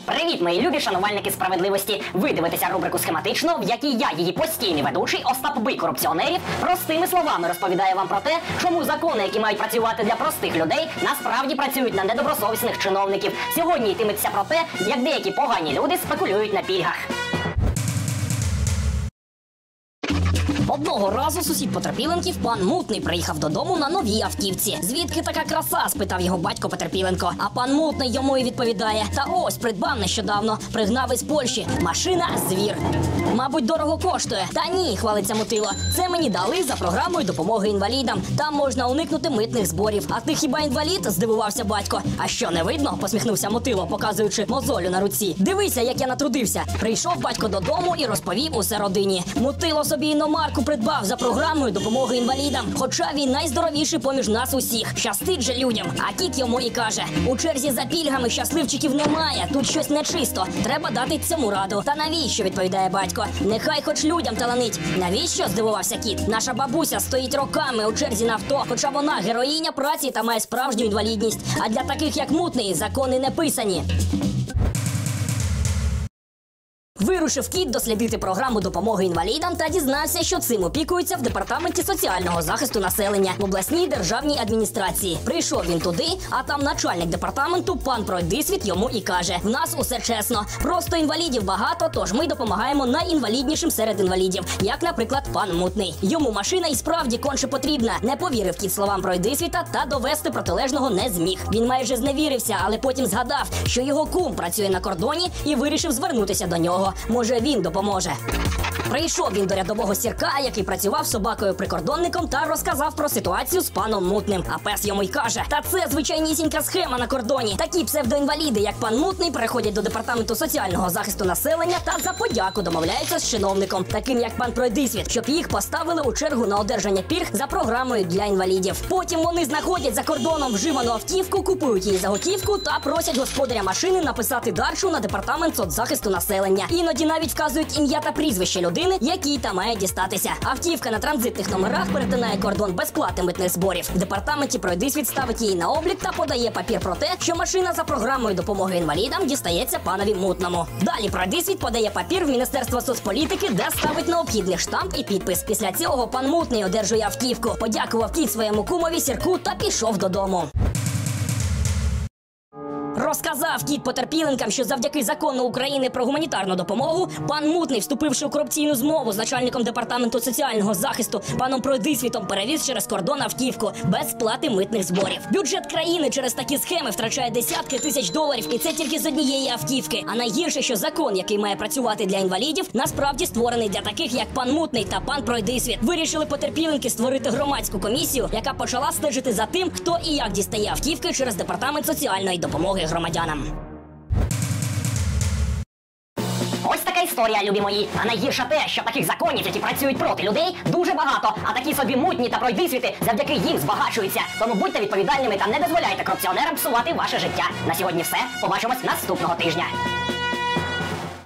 Привіт, мої любі шанувальники справедливості! Ви дивитеся рубрику «Схематично», в якій я, її постійний ведучий, Остап Бий корупціонерів, простими словами розповідає вам про те, чому закони, які мають працювати для простих людей, насправді працюють на недобросовісних чиновників. Сьогодні йтиметься про те, як деякі погані люди спекулюють на пільгах. Одного разу сусід потерпіленків, пан Мутний, приїхав додому на новій автівці. «Звідки така краса?» – спитав його батько Потерпіленко. А пан Мутний йому і відповідає: «Та ось, придбав нещодавно, пригнав із Польщі. Машина – звір. Мабуть, дорого коштує». «Та ні», – хвалиться Мутило. «Це мені дали за програмою допомоги інвалідам. Там можна уникнути митних зборів. А ти хіба інвалід?» – здивувався батько. «А що, не видно?» – посміхнувся Мутило, показуючи мозолю на руці. «Дивися, як я натрудився». Прийшов батько додому і розповів усе родині. Мутило собі іномарку придбав за програмою допомоги інвалідам, хоча він найздоровіший поміж нас усіх. Щастить же людям. А кіт йому і каже: «У черзі за пільгами щасливчиків немає, тут щось нечисто, треба дати цьому раду». «Та навіщо?» – відповідає батько. «Нехай хоч людям таланить». «Навіщо?» – здивувався кіт. «Наша бабуся стоїть роками у черзі на авто, хоча вона героїня праці та має справжню інвалідність. А для таких, як Мутний, закони не писані». Вирушив кіт дослідити програму допомоги інвалідам та дізнався, що цим опікуються в Департаменті соціального захисту населення в обласній державній адміністрації. Прийшов він туди, а там начальник департаменту, пан Пройдисвіт, йому і каже: «В нас усе чесно. Просто інвалідів багато, тож ми допомагаємо найінваліднішим серед інвалідів, як, наприклад, пан Мутний. Йому машина і справді конче потрібна». Не повірив кіт словам Пройдисвіта та довести протилежного не зміг. Він майже зневірився, але потім згадав, що його кум працює на кордоні, і вирішив звернутися до нього. Може, він допоможе. Прийшов він до рядового сірка, який працював собакою-прикордонником, та розказав про ситуацію з паном Мутним. А пес йому й каже: «Та це звичайнісінька схема на кордоні. Такі псевдоінваліди, як пан Мутний, приходять до Департаменту соціального захисту населення та за подяку домовляються з чиновником, таким як пан Пройдисвіт, щоб їх поставили у чергу на одержання пільг за програмою для інвалідів. Потім вони знаходять за кордоном вживану автівку, купують її за готівку та просять господаря машини написати дарчу на Департамент соцзахисту населення. Іноді навіть вказують ім'я та прізвище людини, якій та має дістатися. Автівка на транзитних номерах перетинає кордон без плати митних зборів. В департаменті Пройдисвіт ставить її на облік та подає папір про те, що машина за програмою допомоги інвалідам дістається панові Мутному. Далі Пройдисвіт подає папір в Міністерство соцполітики, де ставить необхідний штамп і підпис. Після цього пан Мутний одержує автівку, подякував кіт своєму кумові сірку та пішов додому. Розказав кіт потерпіленкам, що завдяки закону України про гуманітарну допомогу пан Мутний, вступивши у корупційну змову з начальником Департаменту соціального захисту паном Пройдисвітом, перевіз через кордон автівку без сплати митних зборів. Бюджет країни через такі схеми втрачає десятки тисяч доларів, і це тільки з однієї автівки. А найгірше, що закон, який має працювати для інвалідів, насправді створений для таких, як пан Мутний та пан Пройдисвіт. Вирішили потерпіленки створити громадську комісію, яка почала стежити за тим, хто і як дістає автівки через Департамент соціальної допомоги громадянам. Ось така історія, любі мої. А найгірше те, що таких законів, які працюють проти людей, дуже багато. А такі собі Мутні та Пройдисвіти завдяки їм збагачуються. Тому будьте відповідальними та не дозволяйте корупціонерам псувати ваше життя. На сьогодні все. Побачимось наступного тижня.